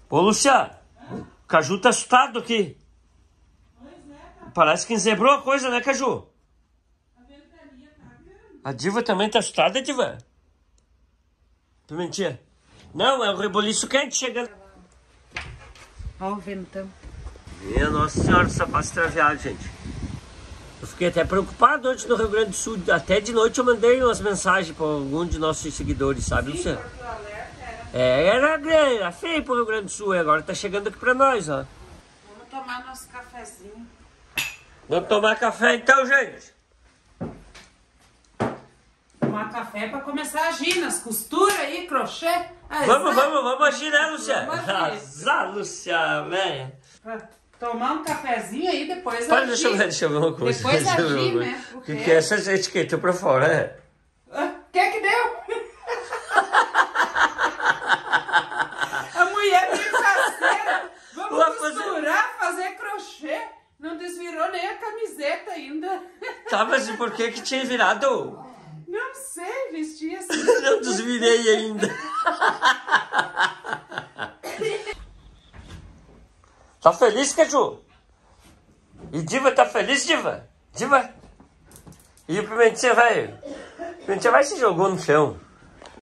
Ô, Luciano, o Caju tá assustado aqui. Parece que enzebrou a coisa, né, Caju? A Diva também tá assustada, Diva? Pimentinha. Não, é o reboliço quente chegando. Ó o ventão. Minha Nossa Senhora, sapato extraviado, gente. Eu fiquei até preocupado antes no Rio Grande do Sul. Até de noite eu mandei umas mensagens para algum de nossos seguidores, sabe, Luciano? Era feio pro Rio Grande do Sul e agora tá chegando aqui pra nós, ó. Vamos tomar nosso cafezinho. Vamos tomar café então, gente. Tomar café pra começar a agir nas costuras aí, crochê. Vamos agir, né, Luciano? Vamos agir. Azar, Luciano, velho. Tomar um cafezinho aí, depois Para, agir. deixa eu ver uma coisa. Depois agir, né? O que é essa gente que entrou pra fora, né? O que deu? A mulher meio caseira. Vamos costurar, fazer crochê. Não desvirou nem a camiseta ainda. Tá, mas e por que tinha virado? Não sei, vestir assim. Não desvirei ainda. Tá feliz, Caju? E Diva tá feliz, Diva? Diva? E o Pimentinha vai... O Pimentinha vai se jogou no chão.